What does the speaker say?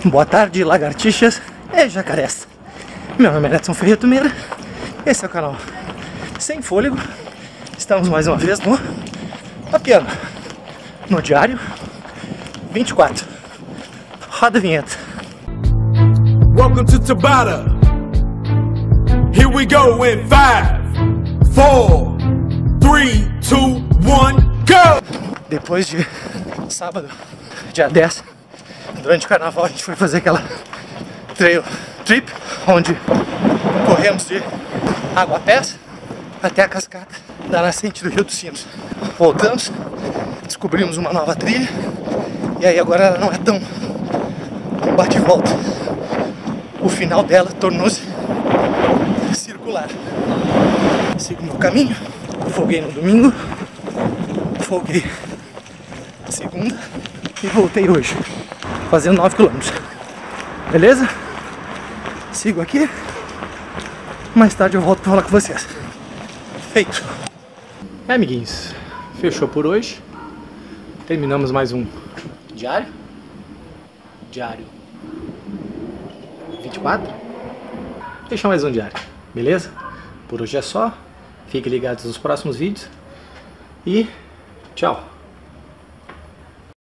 Boa tarde, lagartixas e jacarés. Meu nome é Edson Ferreira Meira. Esse é o canal Sem Fôlego. Estamos mais uma vez no Papiano, no diário 24. Roda a vinheta. Welcome to Tabata. Here we go in 5, 4, 3, 2, 1, go! Depois de sábado, dia 10, durante o carnaval, a gente foi fazer aquela trail trip, onde corremos de Água-Pés até a cascata da nascente do Rio dos Sinos. Voltamos, descobrimos uma nova trilha, e aí agora ela não é tão bate e volta. O final dela tornou-se circular. Sigo meu caminho, folguei no domingo, folguei segunda e voltei hoje, fazendo 9 km. Beleza? Sigo aqui. Mais tarde eu volto para falar com vocês. Feito. Amiguinhos, fechou por hoje. Terminamos mais um diário 24. Fechou mais um diário, beleza? Por hoje é só. Fiquem ligados nos próximos vídeos. E tchau.